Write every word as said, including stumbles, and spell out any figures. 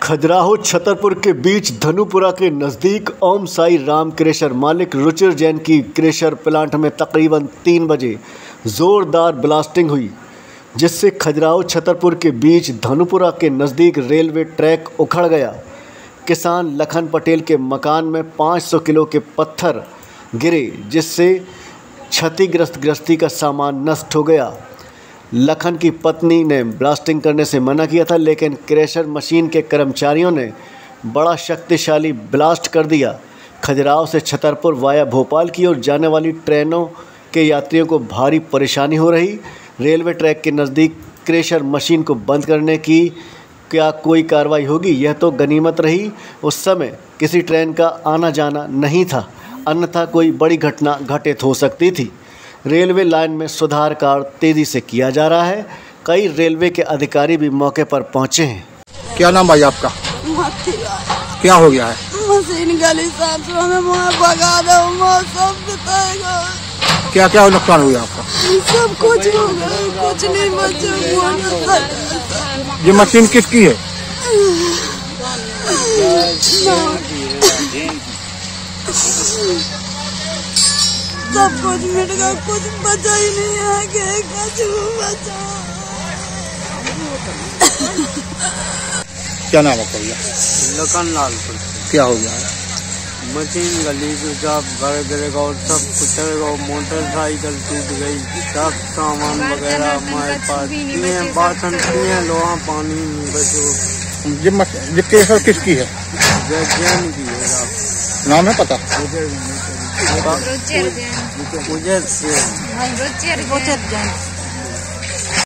खजुराहो छतरपुर के बीच धनुपुरा के नज़दीक ओम साई राम क्रेशर मालिक रुचिर जैन की क्रेशर प्लांट में तकरीबन तीन बजे ज़ोरदार ब्लास्टिंग हुई, जिससे खजुराहो छतरपुर के बीच धनुपुरा के नज़दीक रेलवे ट्रैक उखड़ गया। किसान लखन पटेल के मकान में पाँच सौ किलो के पत्थर गिरे, जिससे क्षतिग्रस्त गृहस्थी का सामान नष्ट हो गया। लखन की पत्नी ने ब्लास्टिंग करने से मना किया था, लेकिन क्रेशर मशीन के कर्मचारियों ने बड़ा शक्तिशाली ब्लास्ट कर दिया। खजुराहो से छतरपुर वाया भोपाल की ओर जाने वाली ट्रेनों के यात्रियों को भारी परेशानी हो रही। रेलवे ट्रैक के नज़दीक क्रेशर मशीन को बंद करने की क्या कोई कार्रवाई होगी, यह तो गनीमत रही। उस समय किसी ट्रेन का आना जाना नहीं था, अन्यथा कोई बड़ी घटना घटित हो सकती थी। रेलवे लाइन में सुधार कार्य तेजी से किया जा रहा है। कई रेलवे के अधिकारी भी मौके पर पहुंचे हैं। क्या नाम भाई आपका? क्या हो गया है? मशीन गली साथ में भगा दो, सब बताएगा। क्या क्या नुकसान हुआ आपका? सब कुछ हो गया, कुछ नहीं बचा। ये मशीन किसकी है? सब कुछ मिट गया, कुछ बचा ही नहीं है कि कुछ बचा। क्या नाम है भैया? लखन लाल। क्या हो गया है? मशीन गली तो सब घर गिरेगा और सब कुचलेगा, मोटरसाइकिल टूट गई, सब सामान वगैरह हमारे पास पिए बासन पिए, लोहा पानी नहीं बचो। ये मशीन ये केसर किसकी है? जैन की है। नाम है पता? रुचिर जैन। रुचिर जैन।